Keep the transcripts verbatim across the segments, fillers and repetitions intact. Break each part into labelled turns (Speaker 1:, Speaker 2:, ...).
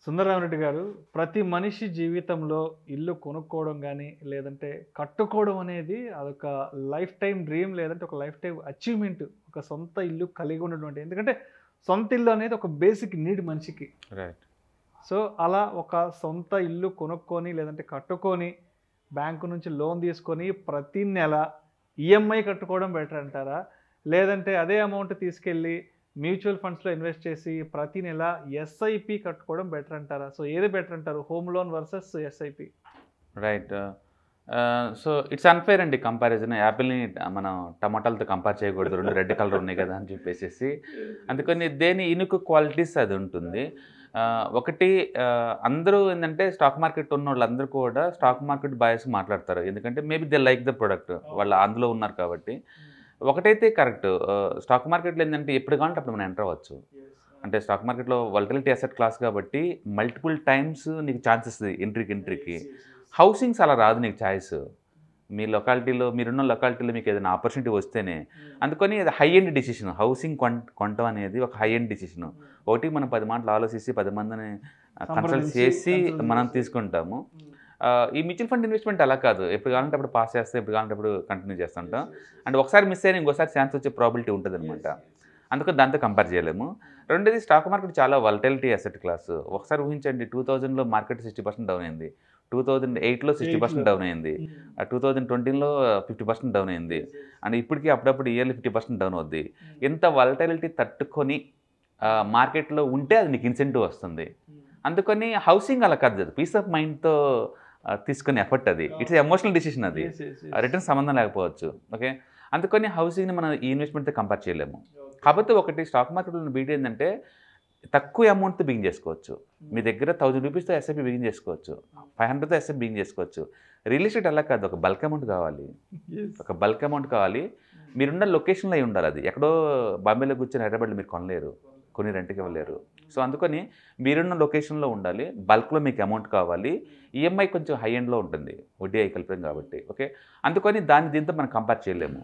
Speaker 1: సుందర రామి రెడ్డి గారు, ప్రతి మనిషి జీవితంలో ఇల్లు కొనుక్కోవడం గానీ, లేదంటే కట్టుకోవడం అనేది అదొక లైఫ్ టైమ్ డ్రీమ్ లేదంటే ఒక లైఫ్ టైమ్ అచీవ్‌మెంట్. ఒక సొంత ఇల్లు కలిగి ఉండడం ఎందుకంటే సొంత ఇల్లు అనేది ఒక బేసిక్ నీడ్ మనిషికి.
Speaker 2: రైట్.
Speaker 1: సో, అలా ఒక సొంత ఇల్లు కొనుక్కొని లేదంటే కట్టుకొని, బ్యాంకు నుంచి లోన్ తీసుకొని ప్రతి నెల ఈఎంఐ కట్టుకోవడం బెటర్ అంటారా? లేదంటే అదే అమౌంట్ తీసుకెళ్ళి మ్యూచువల్ ఫండ్స్‌లో ఇన్వెస్ట్ చేసి ప్రతి నెల ఎస్ఐపి కట్టుకోవడం బెటర్ అంటారా? సో, ఏది బెటర్ అంటారు? Home loan versus SIP.
Speaker 2: Right. Ah, so, it's unfair అండి కంపారిజన్. యాపిల్‌ని మనం టమాటాలతో కంపేర్ చేయకూడదు. రెండు రెడ్ కలర్ ఉన్నాయి కదా అని చెప్పేసేసి. అందుకని దేని ఇనుకు క్వాలిటీస్ అది ఉంటుంది. ఆహ్, ఒకటి ఆహ్, అందరూ ఏందంటే స్టాక్ మార్కెట్ ఉన్నోళ్ళందరూ కూడా స్టాక్ మార్కెట్ బయాస్ మాట్లాడతారు. ఎందుకంటే maybe they like the product. వాళ్ళు అందులో ఉన్నారు కాబట్టి. ఒకటైతే కరెక్ట్. ఆహ్, స్టాక్ మార్కెట్‌లో ఏందంటే ఎప్పుడు కావాలంటే అప్పుడు మనం ఎంటర్ అవ్వచ్చు. అంటే స్టాక్ మార్కెట్‌లో వోలటిలిటీ అసెట్ క్లాస్ కాబట్టి మల్టిపుల్ టైమ్స్ నీకు ఛాన్స్ ఇస్తది ఎంట్రీకి ఎంట్రీకి. హౌసింగ్స్ అలా రాదు నీకు చాయిస్. మీ లొకాలిటీలో మీరున్న లొకాలిటీలో మీకు ఏదైనా ఆపర్చునిటీ వస్తేనే. అందుకని అది హై ఎండ్ డిసిషన్. హౌసింగ్ కొన్ కొనటం అనేది ఒక హై ఎండ్ డిసిషన్. ఒకటి మనం పది మాటలు ఆలోచించి పది మందిని కన్సల్ట్ చేసి మనం తీసుకుంటాము. ఆహ్, ఈ మ్యూచువల్ ఫండ్ ఇన్వెస్ట్‌మెంట్ అలా కాదు. ఎప్పుడు కావాలంటే అప్పుడు పాస్ చేస్తాం. ఎప్పుడు కావాలంటే అప్పుడు కంటిన్యూ చేస్తుంటాం. అండ్ ఒకసారి మిస్ అయినా ఇంకోసారి ఛాన్స్ వచ్చే ప్రాబిలిటీ ఉంటదనమాట. అందుకని దాంతో కంపేర్ చేయలేము. రెండోది స్టాక్ మార్కెట్ చాలా వోలటిలిటీ అసెట్ క్లాస్. ఒకసారి ఊహించండి రెండు వేలలో మార్కెట్ అరవై శాతం డౌన్ అయింది. రెండు వేల ఎనిమిదిలో అరవై శాతం డౌన్ అయింది. రెండు వేల ఇరవైలో యాభై శాతం డౌన్ అయింది. అండ్ ఇప్పటికీ అప్పుడప్పుడు ఇయర్లీ యాభై శాతం డౌన్ అవుద్ది. ఇంత వోలటిలిటీ తట్టుకొని ఆహ్, మార్కెట్‌లో ఉంటే అది నీకు ఇన్సెంటివ్ వస్తుంది. అందుకని హౌసింగ్ అలా కాదు. అది పీస్ ఆఫ్ మైండ్‌తో ఆహ్, తీసుకునే ఎఫర్ట్ అది. ఇట్స్ ఎమోషనల్ డిసిషన్ అది. రిటర్న్ సంబంధం లేకపోవచ్చు. ఓకే. అందుకని హౌసింగ్‌ని మనం ఈ ఇన్వెస్ట్‌మెంట్‌తో కంపేర్ చేయలేము. కాకపోతే ఒకటి స్టాక్ మార్కెట్‌లో ఉన్న బ్యూటీ ఏంటంటే తక్కువ అమౌంట్‌తో బిగిన్ చేసుకోవచ్చు. మీ దగ్గర థౌసండ్ రూపీస్‌తో ఎస్ఐపి బిగిన్ చేసుకోవచ్చు. ఫైవ్ హండ్రెడ్‌తో ఎస్ఐపి బిగిన్ చేసుకోవచ్చు. రియల్ ఎస్టేట్ అలా కాదు. ఒక బల్క్ అమౌంట్ కావాలి. ఒక బల్క్ అమౌంట్ కావాలి. మీరున్న లొకేషన్‌లో అయి ఉండాలి అది. ఎక్కడో బాంబేలో కూర్చొని హైదరాబాద్‌లో మీరు కొనలేరు. కొని రెంట్‌కి ఇవ్వలేరు. సో, అందుకని మీరున్న లొకేషన్‌లో ఉండాలి. బల్క్‌లో మీకు అమౌంట్ కావాలి. ఈఎంఐ కొంచెం హై ఎండ్‌లో ఉంటుంది. వడ్డీ అయి కలిపాం కాబట్టి. ఓకే. అందుకని దాన్ని దీంతో మనం కంపేర్ చేయలేము.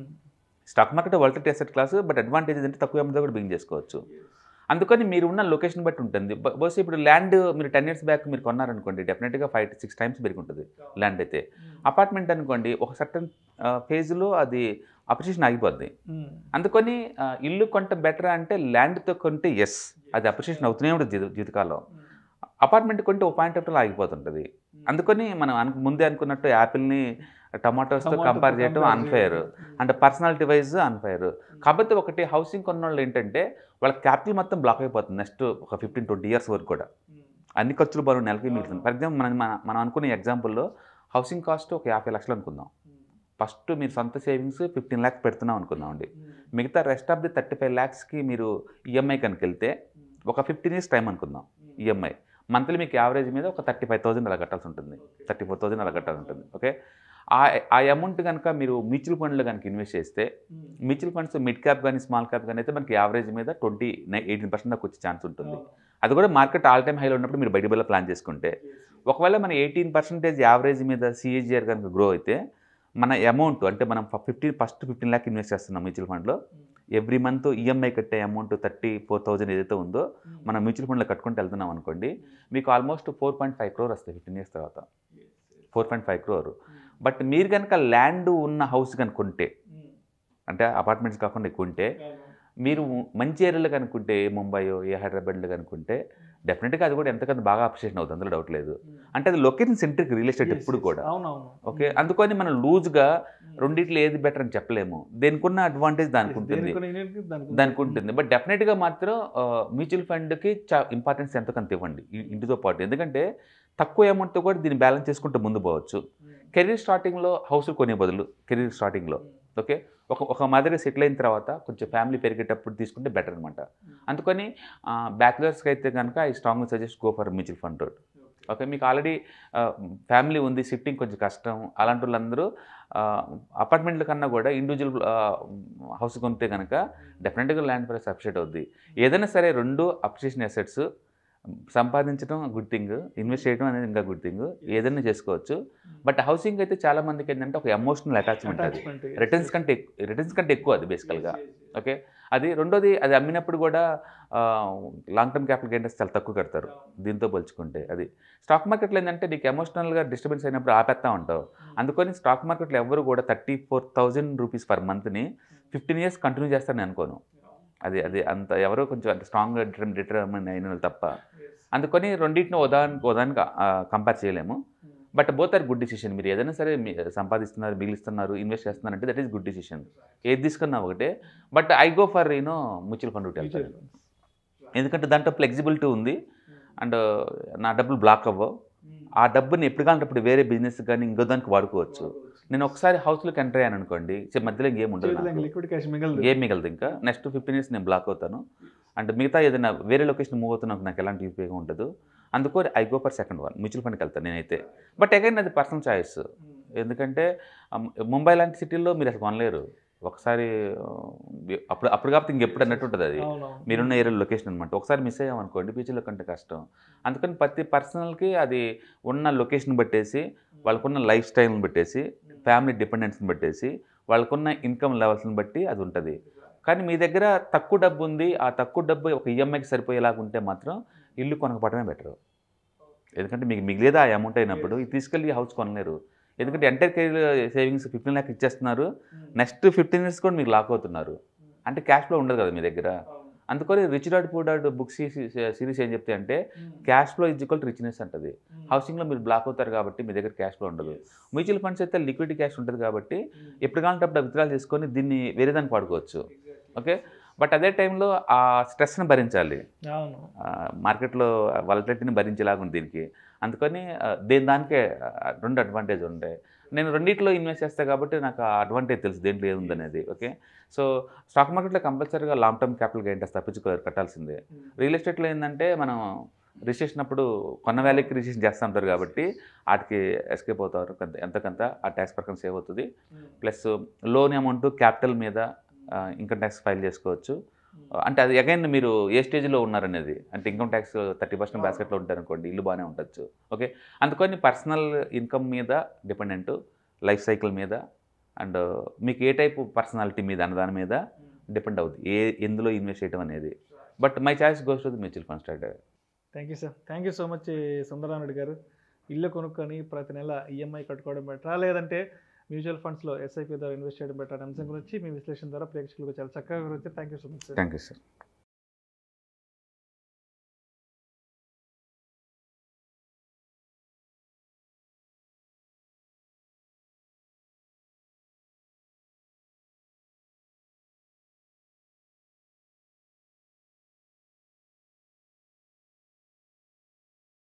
Speaker 2: Stock market volatility asset class. But advantage ఏంటంటే తక్కువ అమౌంట్‌తో కూడా బిగిన్ చేసుకోవచ్చు. అందుకని మీరు ఉన్న లొకేషన్ బట్టి ఉంటుంది. బ బహుశా ఇప్పుడు ల్యాండ్ మీరు పది ఇయర్స్ బ్యాక్ మీరు కొన్నారనుకోండి డెఫినెట్‌గా ఐదు సిక్స్ టైమ్స్ పెరిగుంటది ల్యాండ్ అయితే. అపార్ట్మెంట్ అనుకోండి ఒక సర్టెన్ ఆహ్, ఫేజ్‌లో అది అప్రిషియేషన్ ఆగిపోద్ది. అందుకని ఆహ్, ఇల్లు కొంటే బెటరా అంటే ల్యాండ్‌తో కొంటే యెస్. అది అప్రిషియేషన్ అవుతూనే ఉంటుంది జీవి జీవితకాలం. అపార్ట్మెంట్ కొంటే ఒక పాయింట్ ఆఫ్ టైమ్‌లో ఆగిపోతుంటది. అందుకని మనం అను ముందే అనుకున్నట్టు యాపిల్‌ని టొమాటోస్‌తో కంపేర్ చేయడం unfair. And personality wise unfair. కాకపోతే ఒకటి హౌసింగ్ కొన్నోళ్ళు ఏంటంటే వాళ్ళ క్యాపిటల్ మొత్తం బ్లాక్ అయిపోతుంది. నెక్స్ట్ ఒక పదిహేను, ఇరవై ఇయర్స్ వరకు కూడా. అన్ని ఖర్చులు బరువు నెలకి మిగులుతుంది. ఫర్ ఎగ్జాంపుల్ మనం మనం అనుకునే ఎగ్జాంపుల్‌లో హౌసింగ్ కాస్ట్ ఒక యాభై లక్షలు అనుకుందాం. ఫస్ట్ మీరు సొంత సేవింగ్స్ పదిహేను లాక్స్ పెడుతున్నాం అనుకుందామండి. మిగతా రెస్ట్ ఆఫ్ ది ముప్పై ఐదు లాక్స్‌కి మీరు ఈఎంఐ కనుక వెళ్తే ఒక పదిహేను ఇయర్స్ టైం అనుకుందాం ఈఎంఐ. మంత్లీ మీకు యావరేజ్ మీద ఒక ముప్పై ఐదు వేలు అలా కట్టాల్సి ఉంటుంది. ముప్పై నాలుగు వేలు అలా కట్టాల్సి ఉంటుంది. ఓకే. ఆ ఆ అమౌంట్ కనుక మీరు మ్యూచువల్ ఫండ్‌లో కనుక ఇన్వెస్ట్ చేస్తే మ్యూచువల్ ఫండ్స్ మిడ్ క్యాప్ గానీ, స్మాల్ క్యాప్ గానీ అయితే మనకి యావరేజ్ మీద ట్వంటీ నై ఎయిటీన్ పర్సెంట్ దాకా వచ్చే ఛాన్స్ ఉంటుంది. అది కూడా మార్కెట్ ఆల్ టైమ్ హైలో ఉన్నప్పుడు మీరు బయట బిల్ల ప్లాన్ చేసుకుంటే. ఒకవేళ మన ఎయిటీన్ పర్సెంటేజ్ యావరేజ్ మీద సీఏజీఆర్ కనుక గ్రో అయితే మన అమౌంట్ అంటే మనం ఫిఫ్టీన్ ఫస్ట్ పదిహేను లాక్ ఇన్వెస్ట్ చేస్తున్నాం మ్యూచువల్ ఫండ్‌లో. ఎవ్రీ మంత్ ఈఎంఐ కట్టే అమౌంట్ థర్టీ ఫోర్ థౌసండ్ ఏదైతే ఉందో మనం మ్యూచువల్ ఫండ్‌లో కట్టుకుంటూ వెళ్తున్నాం అనుకోండి. మీకు almost four point five crore వస్తాయి పదిహేను ఇయర్స్ తర్వాత. Four point five crore. But మీరు కనుక ల్యాండ్ ఉన్న హౌస్ కనుక కొంటే అంటే అపార్ట్మెంట్స్ కాకుండా కొంటే మీరు మంచి ఏరియాలో కనుక్కుంటే ఏ ముంబైయో ఏ హైదరాబాద్లో కనుక్కుంటే డెఫినెట్గా అది కూడా ఎంతకంత బాగా అప్రిషియేషన్ అవుతుంది. అందులో డౌట్ లేదు. అంటే అది లొకేషన్ సెంట్రిక్ రియల్ ఎస్టేట్ ఎప్పుడు కూడా. ఓకే. అందుకని మనం లూజ్గా రెండిట్లో ఏది బెటర్ అని చెప్పలేము. దేనికున్న అడ్వాంటేజ్ దానికి ఉంటుంది దానికి ఉంటుంది బట్ డెఫినెట్గా మాత్రం మ్యూచువల్ ఫండ్కి చా ఇంపార్టెన్స్ ఎంతకంత ఇవ్వండి ఇంటితో పాటు. ఎందుకంటే తక్కువ అమౌంట్తో కూడా దీన్ని బ్యాలెన్స్ చేసుకుంటూ ముందు పోవచ్చు. కెరీర్ స్టార్టింగ్లో హౌస్ కొనే బదులు కెరీర్ స్టార్టింగ్లో ఓకే ఒక ఒక మాదిరిగా సెటిల్ అయిన తర్వాత కొంచెం ఫ్యామిలీ పెరిగేటప్పుడు తీసుకుంటే బెటర్ అనమాట. అందుకని బ్యాచిలర్స్కి అయితే కనుక I strongly suggest go for mutual fund road. Okay. మీకు ఆల్రెడీ ఫ్యామిలీ ఉంది, షిఫ్టింగ్ కొంచెం కష్టం అలాంటి వాళ్ళందరూ అపార్ట్మెంట్ల కన్నా కూడా ఇండివిజువల్ హౌస్ కొంటే కనుక డెఫినెట్గా ల్యాండ్ ప్రైస్ అప్రిషియేట్ అవుద్ది. ఏదైనా సరే రెండు అప్రిషియేషన్ అసెట్స్ సంపాదించడం గుడ్ థింగ్, ఇన్వెస్ట్ చేయడం అనేది ఇంకా గుడ్ థింగ్, ఏదైనా చేసుకోవచ్చు. బట్ హౌసింగ్ అయితే చాలా మందికి ఏంటంటే ఒక ఎమోషనల్ అటాచ్మెంట్, అది రిటర్న్స్ కంటే రిటర్న్స్ కంటే ఎక్కువ అది బేసికల్గా. ఓకే, అది రెండోది, అది అమ్మినప్పుడు కూడా లాంగ్ టర్మ్ క్యాపిటల్ గెయిన్స్ చాలా తక్కువ కడతారు దీంతో పోల్చుకుంటే. అది స్టాక్ మార్కెట్లో ఏంటంటే నీకు ఎమోషనల్గా డిస్టర్బెన్స్ అయినప్పుడు ఆపేస్తా ఉంటావు. అందుకని స్టాక్ మార్కెట్లో ఎవరు కూడా thirty four thousand rupees per మంత్ని ఫిఫ్టీన్ ఇయర్స్ కంటిన్యూ చేస్తారని అనుకోను. అది అది అంత ఎవరో కొంచెం అంత స్ట్రాంగ్గా డిటర్మ్ డిటర్మిన్ అయిన వాళ్ళు తప్ప. అందుకని రెండింటిని ఉదాహరణకి ఉదాహరణగా కంపేర్ చేయలేము. But both are good decision. మీరు ఏదైనా సరే మీ సంపాదిస్తున్నారు, మిగిలిస్తున్నారు, ఇన్వెస్ట్ చేస్తున్నారంటే దట్ ఈస్ గుడ్ డిసిషన్. ఏది తీసుకున్నా ఒకటే. But I go for you know mutual fund route వెళ్తాను, ఎందుకంటే దాంట్లో ఫ్లెక్సిబిలిటీ ఉంది అండ్ నా డబ్బులు బ్లాక్ అవ్వవు. ఆ డబ్బుని ఎప్పుడు కావాలంటే వేరే బిజినెస్ కానీ ఇంకో దానికి వాడుకోవచ్చు. నేను ఒకసారి హౌస్లోకి ఎంటర్ అయ్యాను అనుకోండి, మధ్యలో ఇంకేం ఉండదు, ఏం మిగలదు. ఇంకా నెక్స్ట్ ఫిఫ్టీన్ ఇయర్స్ నేను బ్లాక్ అవుతాను. అండ్ మిగతా ఏదైనా వేరే లొకేషన్ మూవ్ అవుతున్నా నాకు ఎలాంటి ఉపయోగం ఉండదు. అందుకో I go for second one, mutual ఫండ్కి వెళ్తాను నేనైతే. బట్ అగైన్ అది పర్సనల్ చాయిస్, ఎందుకంటే ముంబై లాంటి సిటీల్లో మీరు అసలు కొనలేరు. ఒకసారి అప్పుడు అప్పుడు కాబట్టి ఇంకెప్పుడు అన్నట్టు ఉంటుంది అది మీరున్న ఏరియా లొకేషన్ అనమాట. ఒకసారి మిస్ అయ్యామనుకోండి ఫ్యూచర్లో కంటే కష్టం. అందుకని ప్రతి పర్సనల్కి అది ఉన్న లొకేషన్ బట్టేసి, వాళ్ళకున్న లైఫ్ స్టైల్ని బట్టేసి, ఫ్యామిలీ డిపెండెన్స్ని బట్టేసి, వాళ్ళకున్న ఇన్కమ్ లెవెల్స్ని బట్టి అది ఉంటుంది. కానీ మీ దగ్గర తక్కువ డబ్బు ఉంది, ఆ తక్కువ డబ్బు ఒక ఈఎంఐకి సరిపోయేలాగా ఉంటే మాత్రం ఇల్లు కొనకపోవడమే బెటరు. ఎందుకంటే మీకు మిగిలేదా ఆ అమౌంట్ అయినప్పుడు ఇది తీసుకెళ్ళి హౌస్ కొనలేరు. ఎందుకంటే entire career savings fifteen lakh ఇచ్చేస్తున్నారు, నెక్స్ట్ ఫిఫ్టీన్ ఇయర్స్ కూడా మీకు లాక్ అవుతున్నారు. అంటే క్యాష్ ఫ్లో ఉండదు కదా మీ దగ్గర. అందుకని rich dad poor dad books series ఏం చెప్తే అంటే cash flow is equal to richness అంటది. హౌసింగ్లో మీరు బ్లాక్ అవుతారు కాబట్టి మీ దగ్గర క్యాష్ ఫ్లో ఉండదు. మ్యూచువల్ ఫండ్స్ అయితే లిక్విడిటీ క్యాష్ ఉంటుంది కాబట్టి ఎప్పుడు కావాలంటే అప్పుడు విత్డ్రాల్ చేసుకొని దీన్ని వేరే దానికి వాడుకోవచ్చు. ఓకే, బట్ అదే టైంలో ఆ స్ట్రెస్ని భరించాలి, మార్కెట్లో వాలటిలిటీని భరించేలాగా ఉంది దీనికి. అందుకని దేని దానికే రెండు అడ్వాంటేజ్ ఉంటాయి. నేను రెండింటిలో ఇన్వెస్ట్ చేస్తాను కాబట్టి నాకు ఆ అడ్వాంటేజ్ తెలుసు దేంట్లో ఏముందనేది. ఓకే, సో స్టాక్ మార్కెట్లో కంపల్సరీగా లాంగ్ టర్మ్ క్యాపిటల్ గెయిన్స్ తప్పించుకో కట్టాల్సిందే. రియల్ ఎస్టేట్లో ఏంటంటే మనం రిజిస్ట్రేషన్ అప్పుడు కొన్న వ్యాలీకి రిజిస్ట్రేషన్ చేస్తూ ఉంటారు కాబట్టి వాటికి ఎస్కేప్ అవుతారు, ఎంతకంత ఆ ట్యాక్స్ ప్రకారం సేవ్ అవుతుంది. ప్లస్ లోన్ అమౌంట్ క్యాపిటల్ మీద ఇన్కమ్ ట్యాక్స్ ఫైల్ చేసుకోవచ్చు. అంటే అది అగైన్ మీరు ఏ స్టేజ్లో ఉన్నారనేది, అంటే ఇన్కమ్ ట్యాక్స్ థర్టీ పర్సెంట్ బాస్కెట్లో ఉంటారనుకోండి, ఇల్లు బాగానే ఉండొచ్చు. ఓకే, అందుకని పర్సనల్ ఇన్కమ్ మీద డిపెండెంట్, లైఫ్ సైకిల్ మీద, అండ్ మీకు ఏ టైపు పర్సనాలిటీ మీద అన్న దాని మీద డిపెండ్ అవుతుంది ఏ ఎందులో ఇన్వెస్ట్ చేయడం అనేది. But my choice goes to the mutual fund start.
Speaker 1: Thank you sir, thank you so much Sundara Reddy garu. ఇల్లు కొనుక్కొని ప్రతి నెల ఈఎంఐ కట్టుకోవడం బెటరా, లేదంటే మ్యూచువల్ ఫండ్స్లో ఎస్ఐపి ద్వారా ఇన్వెస్ట్ చేయడం బెటర్ అనే అంశం గురించి మీ విశ్లేషణ ద్వారా ప్రేక్షకులకు చాలా చక్కగా వివరించారు. Thank you so much sir.
Speaker 2: Thank you sir.